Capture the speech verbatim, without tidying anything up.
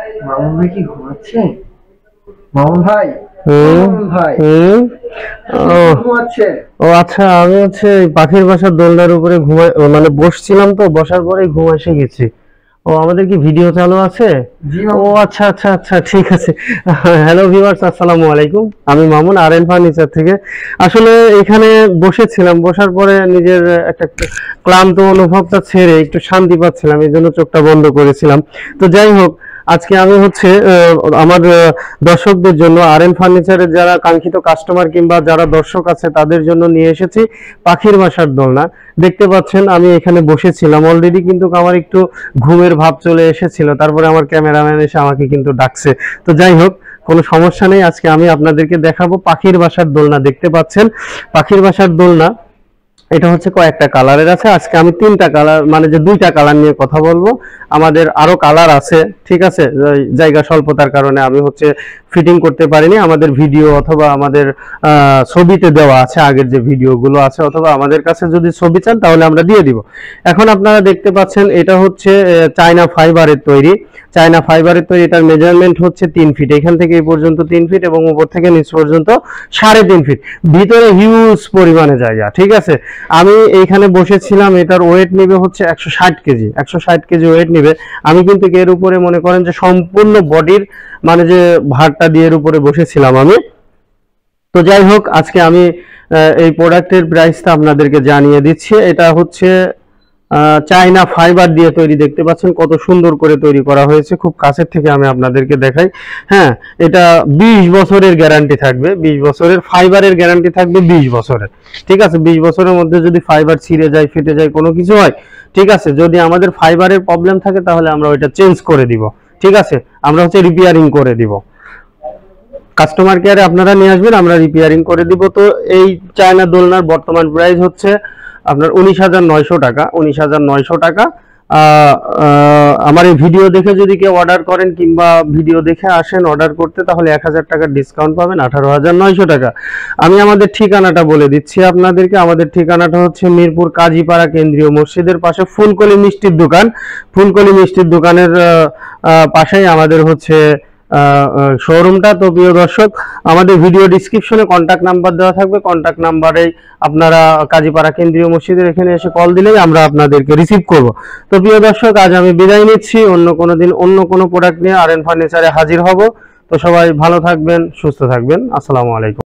মামুন ভাই কি ঘুমাচ্ছে? মামুন ভাই, হুম মামুন ভাই হুম ও ঘুমাচ্ছে? ও আচ্ছা, আমি হচ্ছে এই পাখির বাসার দোলনার উপরে ঘুমাই, ও মানে বসছিলাম, তো বসার পরেই ঘুম এসে গেছি। ও, আমাদের কি ভিডিও চালু আছে? জি ও মামুন। আচ্ছা আচ্ছা আচ্ছা, ঠিক আছে। হ্যালো ভিউয়ার্স, আসসালামু আলাইকুম। আমি মামুন, আর এন ফার্নিচার থেকে। আসলে এখানে বসেছিলাম, বসার পরে নিজের একটা ক্লান্ত অনুভবটা ছেড়ে একটু শান্তি পাচ্ছিলাম, এই জন্য চোখটা বন্ধ করেছিলাম। তো যাই হোক, আজকে আমি হচ্ছে আহ, আমার আহ, দর্শকদের জন্য, আর এন ফার্নিচারের যারা কাঙ্ক্ষিত কাস্টমার কিংবা যারা দর্শক আছে তাদের জন্য নিয়ে এসেছি পাখির বাসার দোলনা। দেখতে পাচ্ছেন আমি এখানে বসেছিলাম অলরেডি, কিন্তু আমার একটু ঘুমের ভাব চলে এসেছিল, তারপরে আমার ক্যামেরাম্যান এসে আমাকে কিন্তু ডাকছে। তো যাই হোক, কোনো সমস্যা নেই, আজকে আমি আপনাদেরকে দেখাবো পাখির বাসার দোলনা। দেখতে পাচ্ছেন পাখির বাসার দোলনা, এটা হচ্ছে কয়েকটা কালারের আছে। আজকে আমি তিনটা কালার, মানে যে দুইটা কালার নিয়ে কথা বলবো। আমাদের আরো কালার আছে, ঠিক আছে, জায়গা স্বল্পতার কারণে আমি হচ্ছে ফিটিং করতে পারিনি। আমাদের ভিডিও অথবা আমাদের ছবিতে দেওয়া আছে, আগের যে ভিডিওগুলো আছে, অথবা আমাদের কাছে যদি ছবি চান তাহলে আমরা দিয়ে দিব। এখন আপনারা দেখতে পাচ্ছেন এটা হচ্ছে চায়না ফাইবারের তৈরি। চায়না ফাইবারের তৈরি, এটার মেজারমেন্ট হচ্ছে তিন ফিট, এখান থেকে এই পর্যন্ত তিন ফিট এবং উপর থেকে নিচ পর্যন্ত সাড়ে তিন ফিট। ভিতরে হিউজ পরিমাণে জায়গা, ঠিক আছে। আমি এইখানে বসেছিলাম, এটার ওয়েট নেবে হচ্ছে একশো ষাট কেজি, একশো ষাট কেজি ওয়েট নেবে। আমি কিন্তু এর উপরে মনে করেন যে সম্পূর্ণ বডির মানে যে ভারটা দিয়ে এর উপরে বসেছিলাম আমি। তো যাই হোক, আজকে আমি এই প্রোডাক্টের প্রাইসটা আপনাদেরকে জানিয়ে দিচ্ছি। এটা হচ্ছে চায়না ফাইবার দিয়ে তৈরি। দেখতে পাচ্ছেন কত সুন্দর করে তৈরি করা হয়েছে, খুব কাছের থেকে আমি আপনাদেরকে দেখাই। হ্যাঁ, এটা বিশ বছরের গ্যারান্টি থাকবে, বিশ বছরের ফাইবারের গ্যারান্টি থাকবে বিশ বছরের, ঠিক আছে। বিশ বছরের মধ্যে যদি ফাইবার ছিঁড়ে যায়, ফেটে যায়, কোনো কিছু হয়, ঠিক আছে, যদি আমাদের ফাইবারের প্রবলেম থাকে তাহলে আমরা ওইটা চেঞ্জ করে দিব, ঠিক আছে। আমরা হচ্ছে রিপেয়ারিং করে দিব, কাস্টমার কেয়ারে আপনারা নিয়ে আসবেন, আমরা রিপেয়ারিং করে দিব। তো এই চায়না দোলনার বর্তমান প্রাইস হচ্ছে আপনার উনিশ হাজার নয়শো টাকা, উনিশ হাজার নয়শো টাকা। আমার এই ভিডিও দেখে যদি কেউ অর্ডার করেন কিংবা ভিডিও দেখে আসেন অর্ডার করতে, তাহলে এক হাজার টাকার ডিসকাউন্ট পাবেন, আঠারো হাজার নয়শো টাকা। আমি আমাদের ঠিকানাটা বলে দিচ্ছি আপনাদেরকে। আমাদের ঠিকানাটা হচ্ছে মিরপুর কাজীপাড়া কেন্দ্রীয় মসজিদের পাশে ফুলকলি মিষ্টির দোকান। ফুলকলি মিষ্টির দোকানের পাশেই আমাদের হচ্ছে শোরুমটা। তো প্রিয় দর্শক, আমাদের ভিডিও ডিসক্রিপশনে কন্ট্যাক্ট নাম্বার দেওয়া থাকবে, কন্ট্যাক্ট নাম্বারে আপনারা কাজীপাড়া কেন্দ্রীয় মসজিদের এখানে এসে কল দিলেই আমরা আপনাদেরকে রিসিভ করব। তো প্রিয় দর্শক, আজ আমি বিদায় নিচ্ছি, অন্য কোনো দিন অন্য কোনো প্রোডাক্ট নিয়ে আর এন ফার্নিচারে হাজির হব। তো সবাই ভালো থাকবেন, সুস্থ থাকবেন, আসসালামু আলাইকুম।